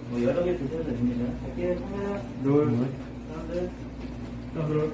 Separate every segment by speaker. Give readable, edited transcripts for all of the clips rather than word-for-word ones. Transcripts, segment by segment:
Speaker 1: 뭐 여러 개 드셔도 됩니다. 할게요. 카메라 롤. 사람들. 롤.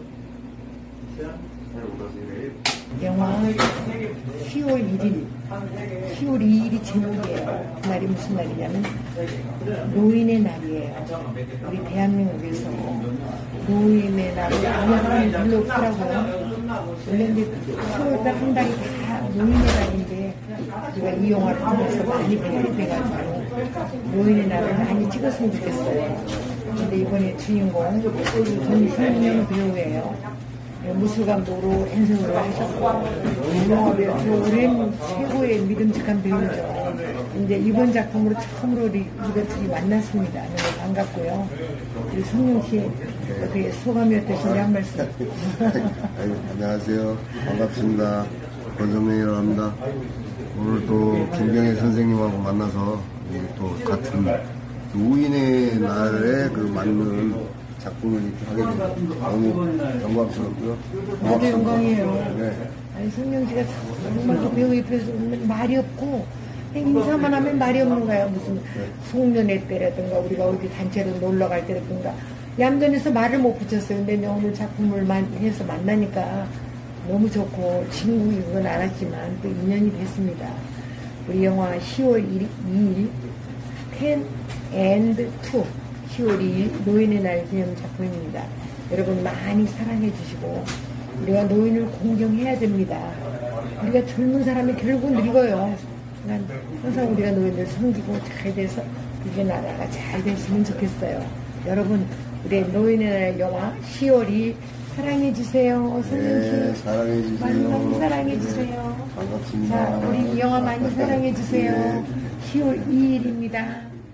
Speaker 2: 영화 10월 1일, 10월 2일이 제목이에요. 그날이 무슨 날이냐면 노인의 날이에요. 우리 대한민국에서 노인의 날을 아는 사람이 별로 없더라고요. 원래 이제 10월달 한 달이 다 노인의 날인데 우리가 이 영화를 통해서 많이 배우게 돼가지고 노인의 날을 많이 찍었으면 좋겠어요. 근데 이번에 주인공 전성현 배우예요. 무술 감독으로 인생을 하셨고 영화배우 오랜 최고의 믿음직한 배우죠. 이제 이번 작품으로 처음으로 우리가 둘이 만났습니다. 너무 반갑고요. 우리 성룡 씨 어떻게 소감이 어떠신지 한 말씀.
Speaker 3: 안녕하세요. 반갑습니다. 권성명이라고 합니다. 오늘 또 김경애 선생님하고 만나서 또 같은 노인의 날에 그 맞는 작품을 이렇게 하게 돼서 너무 영광스럽고요.
Speaker 2: 저도 영광이에요.
Speaker 3: 네.
Speaker 2: 아니 성룡 씨가 정말 그 배우 옆에서 말이 없고 인사만 하면 말이 없는 거예요. 무슨 송년회 때라든가 우리가 어디 단체로 놀러 갈 때라든가 얌전해서 말을 못 붙였어요. 근데 오늘 작품을 해서 만나니까 너무 좋고 친구 이건 알았지만 또 인연이 됐습니다. 우리 영화 10월 2일 10 and 2 10월 2일 노인의 날 기념 작품입니다. 여러분 많이 사랑해 주시고 우리가 노인을 공경해야 됩니다. 우리가 젊은 사람이 결국 늙어요. 그러니까 항상 우리가 노인을 섬기고 잘 돼서 우리 나라가 잘 됐으면 좋겠어요. 여러분 우리 노인의 날 영화 10월 2일 사랑해 주세요. 선생님
Speaker 3: 네, 사랑해 주세요.
Speaker 2: 많이 사랑해 주세요.
Speaker 3: 반갑습니다.
Speaker 2: 자, 우리 이 영화 많이 사랑해 주세요.
Speaker 3: 네.
Speaker 2: 10월 2일입니다.